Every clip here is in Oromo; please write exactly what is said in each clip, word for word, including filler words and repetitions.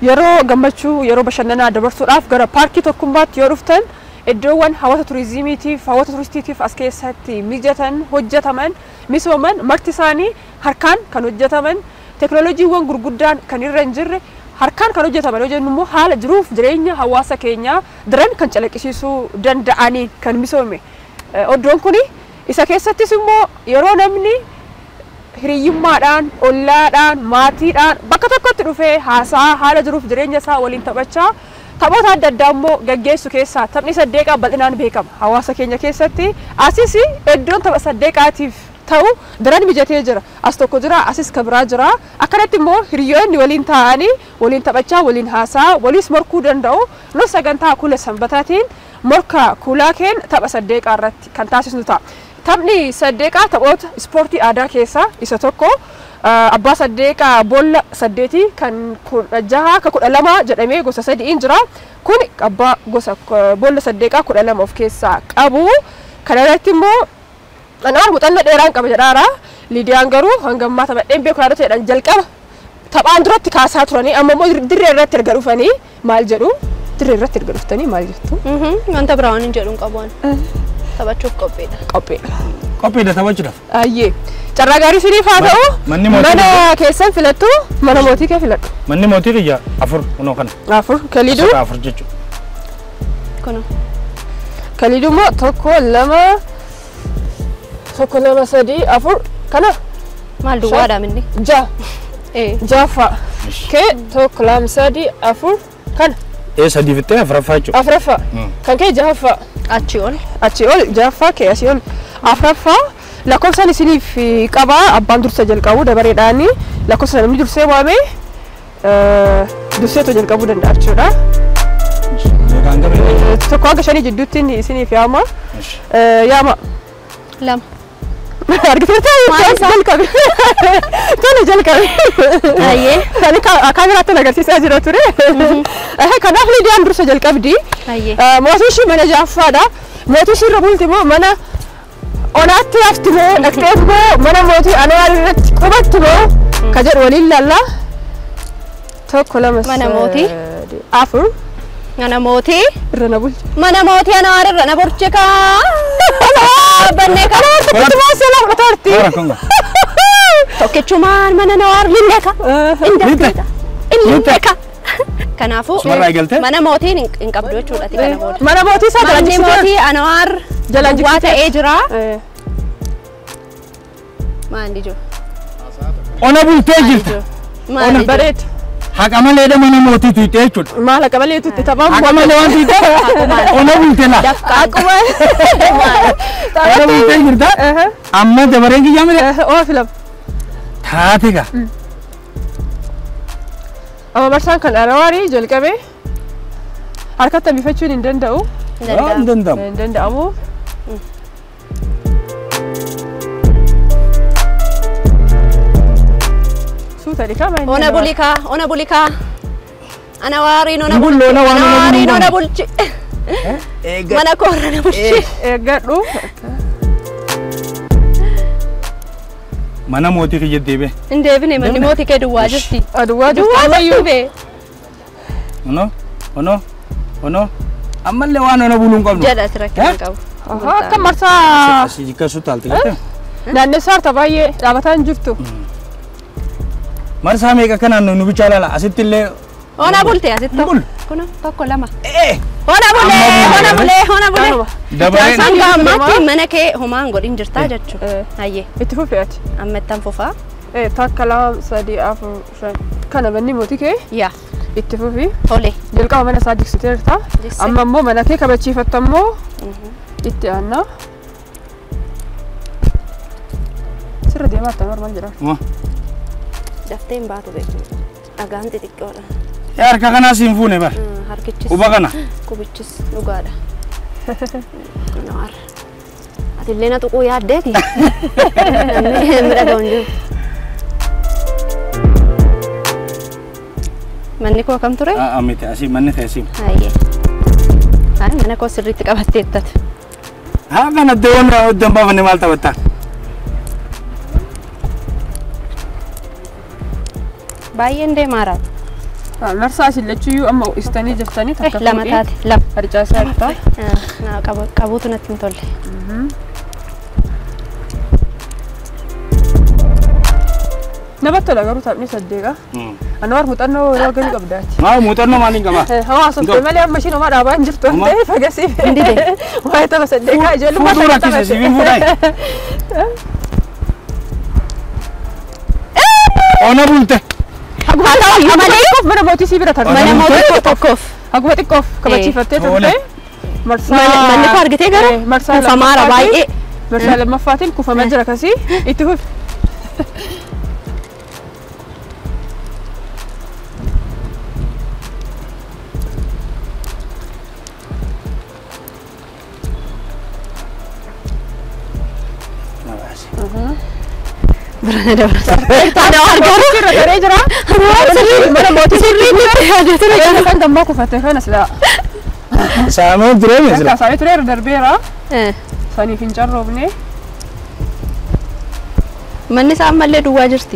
yeroo gammachuu yeroo bashannanaa dabarsuudhaaf gara paarkii tokkummaatti yoo dhuftan iddoowwan hawwata turizimiitiif hawwata turistiitiif as keessatti mijatan hojjetaman misooman marti isaanii harkaan kan hojjetaman teknooloojiiwwan gurguddaan kan irra hin jirre harkaan kan hojjetaman yoo jennu immoo haala jiruuf jireenya hawaasa keenyaa daran kan calaqqisiisuu danda'anii kan misoome iddoon kuni isa keessattis immoo yeroo namni hiriyyummaadhaan ollaadhaan maatiidhaan bakka tokkotti dhufee haasaa haala jiruuf jireenya isaa waliin taphachaa taphoota adda addaa immoo gaggeessu keessaa taphni saddeeqaa bal'inaan beekama hawaasa keenya keessatti asis iddoon tapha saddeeqaatiif ta'u daran mijatee jira as tokko jira asis kabraa jira akkanatti immoo hiriyoonni waliin taa'anii waliin taphachaa waliin haasaa waliis morkuu danda'u nus sagantaa kuula sanbataatiin morka kuulaa keen tapha saddeeqaa irratti kan taasisnu ta'a. Taphni saddeeqaa taphoota ispoortii aadaa keessaa isa tokko abbaa saddeeqaa boolla saddeetii kan kudha jaha ka kudha lama jedhamee gosa sadiin jira kun abbaa gosa boolla saddeeqaa kudha lama of keessaa qabu kana irratti immoo anaan muuxannoo dheeraan qaba jedhaara Liidiyaan garuu hangammaa taphadheen beeku yaadota jedhan jalqaba taphaan duratti kaasaa turanii amma immoo dirree irratti erga dhufanii maal jedhu dirree irratti erga dhuftanii maal jettu wanta biraa waan hin jedhuun qabuun taphachuuf qopheedha qopheedha qopheedha taphachuudhaaf ayyee carraa gaarii isiniif haa ta'u mana keessan filattu mana mootii kee filadhu manni mootii kiyya afur kunoo kana afur kaliiduu afur jechuudha kunoo kaliiduu immoo tokko lama tokko lama sadii afur kana maal duwwaadhaa minni ja jaafa kee tokko lama sadii afur kana ee sadii fittee afuraffaa jechuudha afuraffaa kan kee jaafa achi ol achi ol jaafa kee asii ol afuraffaa lakkoofsaan isiniif qaba abbaan dursa jalqabu dabareedhaani lakkoofsa namni dursee waamee durseetu jalqabuu danda'a jechuudha. Tokko hanga shanii jidduutti isiniif yaama yaama lama argiteertaa jalqabe tole jalqabe ayyee kan kaameraatti agarsiisaa jira ture kanaaf Liidiyaan dursa jalqabdi mootii ishii mana jaaffaadha mootii ishii irra bulti immoo mana onaatti hafti moo dhaqxee immoo mana mootii Anwaar irratti qubatti moo ka jedhu waliin laalla tokko lama mana mootii afur mana mootii irra na bulche mana mootii Anwaar irra na bulche ka bannee kana tokkichumaan seela fudhataarti tokkichumaan mana Anwaar lilleeka indeeka indeeka kanaafuu mana mootiin hin qabdu jechuudha kana booda mana mootii isaa manni mootii Anwaar waa ta'ee jira maal dijo ona bultee jirta ona bareet haqa malee mana mootii tuutee jechuudha maal haqa malee tuutte taphaan haqa malee waan tuutee ona bultee la akkuma ona bultee jirta amma dabareen kiyyaa malee oo filam taatiga amma marsaan kan Anwaarii jalqabee harkatti bifachuun hin danda'u hin danda'amu hin danda'amu suuta dhikaa maal ona bulika ona bulika Anwaariin ona bullo ona waan Anwaariin ona bulchi mana koorra na bulchi eeggadhu mana mootii kiyya deebe hin deebine manni mootii kee duwwaa jirti duwwaa duwwaa jirti be ono ono ono ammallee waan ona buluun qabnu jedha tirakkaan qabu akka marsaa asii jikkasu taalti gate naannessaa harta baay'ee dhaabataa hin jirtu marsaa meeqa kanaan nu bichaa laala asitti illee ona bulte asitti bul kuna tokko lama eh ona bule ona bule ona bule dabareen hanga ammaatti mana kee homaan godhin jirtaa jechuudha hayyee itti fufeeti amma ittan fufaa eh takka lama sadii afur shan kana manni mootii kee yaa itti fufi tole jalqaba mana isaa diksiteerta amma immoo mana kee kabachiifatta immoo itti aanna sirra deemaa akka normaal jedhama daftee hin baatu beeku dhagaan xixiqqoodha yaa harka kanaa siin fuune bar harkichis quba kana qubichis dhugaadha Anwaar ati illee na tuquu yaaddeeti midhagahu hin jiru manni koo kam ture miti asii manni teessii hayyee haa mana koo sirriitti qabatteettati haa kana deewoon hojjan baafanne maal taphattaa baay'een deemaaraati مرساس اللي تشيو أما استني جفتني تكفي لما تاتي لم أرجع سالفة نا كابو كابوتو نتنتول نبت ولا قرو تابني صدقة أنا ورمت أنه راجل قبضاتي ما موت أنه ما نيجا هو أصلا في مالي أما شيء ما رابان جبته ده فجأسي وهي تبى صدقة جل ما فودورا كيس سيبين فوداي أنا بولته أقول هذا ما ليه مرة موتي سيبرة ترى mana motor tokkoof أقول تكوف كبتشيفتي ترى مرسال manni koo argitee gara مرسال kuufamaara baay'ee مرسال لما فاتن كوفا مجرى كسي يتوه berada berada ada warga كيرا ترى جرا مرة موتي سيبرة كان دمك وفتح هنا سلا سامون تريمز كان سامي ترى دربيرة ثاني فين جربني manni isaa ammallee duwwaa jirti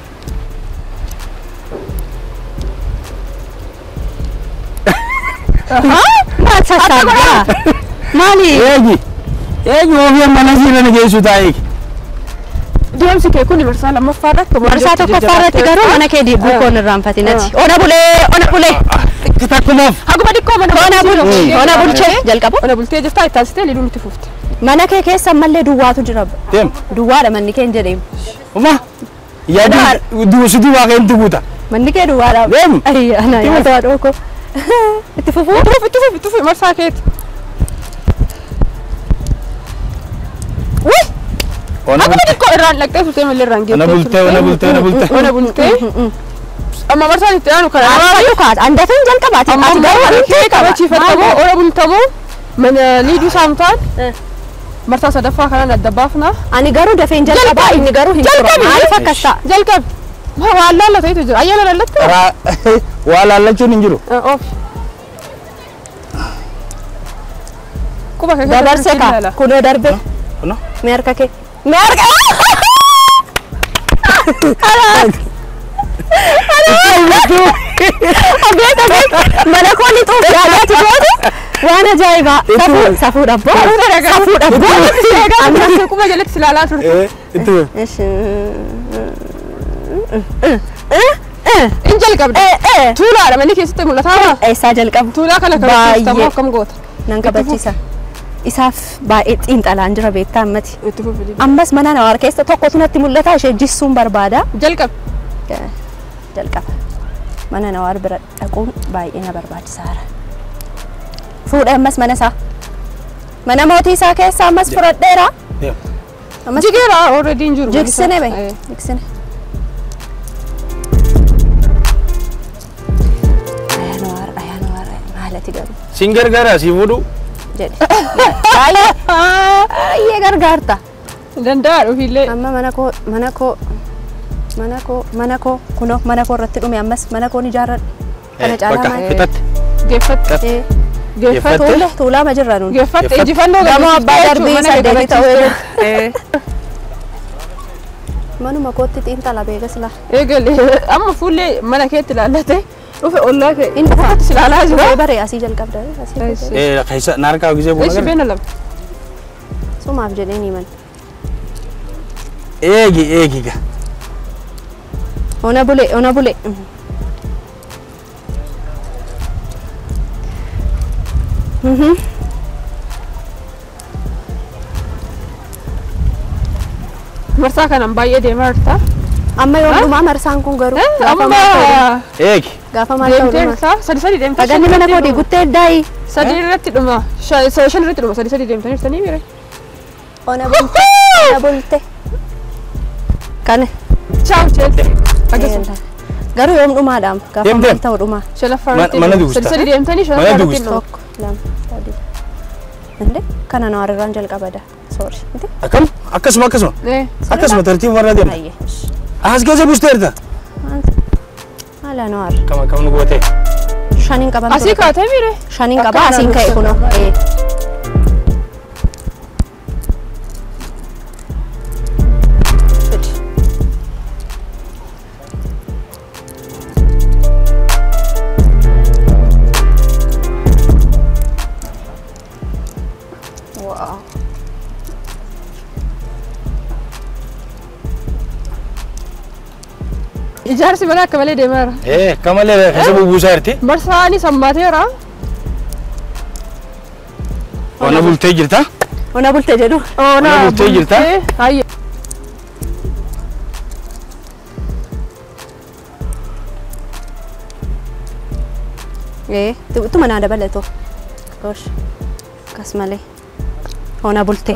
maal sassaabaa maali eegi eegi ofii amma nasiirra na geessu taa'eegi deemsi kee kun marsaa lammaffaa irratti marsaa tokkoffaa irratti garuu mana kee buukoon irraanfatinati ona bulee ona bulee takkumaaf haguma dhiqqoo mana ona bul ona bulchee jalqabu ona bultee jirtaa ittaasitee liduun itti fufte mana kee keessa ammallee duwwaatu jira deem duwwaadha manni kee hin jedheemu uma yaadi duusi duwwaa kee inti guuta manni kee duwwaadha deem ayya ana yaada dhooko itti fufu itti fufi itti fufi itti fufi marsaa keeti ona haguma dhiqqoo irraan dhaqxee fuutee mallee irraan geessee ona bultee ona bultee ona bultee ona bultee amma marsaan itti aanu kana Ayu kan, anda kan jangan kebaca. amma bultee kabachiifattamoo ona bultamoo mana liiduu saamtaan marsaa sadaffaa kanaan adda baafna Ani garuu dafeen jalqaba inni garuu hin jiru. Maaliif akkas ta'a? jalqab waan laalla ta'etu jira ayyaana lallatte waa laallachuun hin jiru of kuba kee Dabarse ka kunoo darbe. ono Mee harka kee. Mee harka. Abeet abeet mana koo ni xuuf yaadaati gootu waan ajaa'ibaa safuu safuu dhabboo safuu dhabboo amma kuba jalatti silaalaa turte itti in jalqabde tuulaadha manni keessatti mul'ataama eessaa jalqabu tuulaa kana kabachiistamoo akkam goota nan qabachiisa isaaf baay'ee xiinxalaan jira beektaa ammati itti fufi ammas mana nawaar keessa tokkotu natti mul'ata ishee jissuun barbaada jalqab jalqaba mana nawaar bira dhaquun baay'ee na barbaachisaara fuudhee ammas mana isaa mana mootii isaa keessa ammas fudhadheera ammas jigeera already hin jiru jigsine bahe jigsine ayaa nawaar ayaa nawaar maalati garuu sin gargaara si fuudhu jedhe baay'ee baay'ee gargaarta danda'a dhufiillee amma mana koo mana koo mana koo mana koo kunoo mana koo irratti dhume ammas mana koo ni ijaarradhe kana caalaa maal fitatte geeffatte geeffatte tuula tuulaa ma jirra nuun geeffatte injifannoo gamoo abbaa darbii saddeeti ta'uu ee manuma kootti xiinxala beekas laa eegale amma fuullee mana keetti ilaallate dhufe ollaa kee inni uffattu silaalaa jiru bare asii jalqabda asii ee keessa naarkaa gisee buuna eessi beena lama sumaaf jedheen himan eegi eegi ga ona bule ona bule mhm marsaa kanan baay'ee deemaa jirta amma yoo dhumaa marsaan kun garuu amma eegi gaafa maal ta'u deemtee dhuma jirta sadi sadi deemtee dhaganni mana koo diguttee daayi sadi irratti dhuma shan irratti dhuma sadi sadi deemtanii jirtanii mire ona bulte ona bulte kana ciao Chelsea agasuma garuu yoom dhumaadhaam gaafa maal ta'u dhumaa shalaffaa Ma- irratti mana dhuma. dugusta. sadi sadi deemtanii Mana shalaffaa dugusta. irratti dhuma. tokko lama sadii inde kana na warraan jalqabada sorry inde akkam akkasuma akkasuma ee akkasuma tartiiba warra deemta ayye as keessa busteerta ala na war kama kam nu goote shanin qaban asii kaatee mire shanin qaba Akka asiin ka'e kuno naannoo ee Ijaarsi mana akka malee deemeera. Eh, kamalee keessa buusaa jirti. Marsaani sammaateera. Ona bultee jirta? Ona bultee jedhu. Ona bultee jirta? Hayya. Eh, tu mana ada balik tu. Gosh. Kas malee. Ona bultee.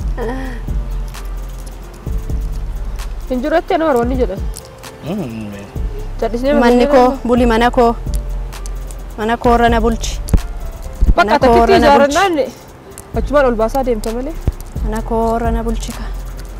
Injuratti ana warroonni jedhan. Jadisnee Manni koo buli mana koo. Mana koo irra na bulchi. Bakka takkitti ijaarannaan achumaan ol baasaa deemta malee. Mana koo irra na bulchi ka.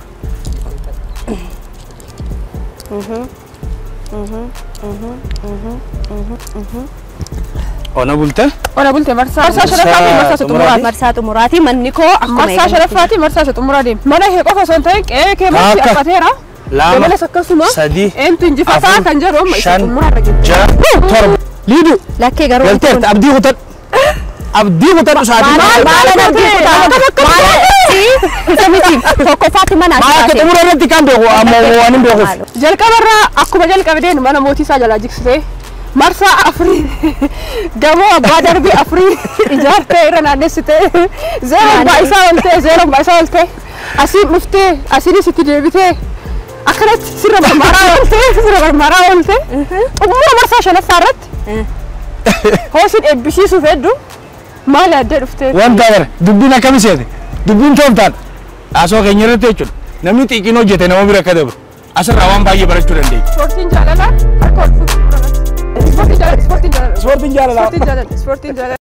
Mhm. Mhm. Mhm. Mhm. Mhm. Mhm. Ona bultee? Ona bultee marsaa. Marsaa sharaffaati marsaa xumuraati. Marsaa xumuraati manni koo akkuma Marsaa sharaffaati marsaa xumuraati. Mana kee qofa osoo hin ta'in qe'ee kee marti affateera. Lama. Dabalas akkasuma Sadii. eentu injifataa kan jedhu amma isa xumuraarra jirti. Ja'a. Torba. Liidu. Lakkee garuu Galteerti abdii kutan. Abdii kutan sa'aatii. Maala abdii kutan. Maala isa miti tokkoffaatti mana Maala akka xumura irratti kan beeku ammoo waan hin beekuuf. Jalqabarraa akkuma jalqabdeen mana mootii isaa jalaa jigsitee marsaa afurii gamoo abbaa darbii afurii ijaartee irra naannessitee zeeroon baa'isaa oltee zeeroon baa'isaa oltee asiin dhuftee asiinis itti deebitee akkanatti sirra marmaraa oltee sirra marmaraa oltee xumura marsaa shanaffaa irratti hoosiin eebbisiisuuf hedduu maali addee dhuftee Wanta bara dubbiin akkami seete dubbiin toomtaan asoo keenya irratti jechuudha namni xiqqin hojjete nama bira akka dabru asirraa waan baay'ee barachuu dandeenya. ispoortiin jaalalaa harka ol fuudhuu ispoortiin jaalalaa ispoortiin jaalalaa Ispoortiin jaalalaa. ispoortiin jaalalaa ispoortiin jaalalaa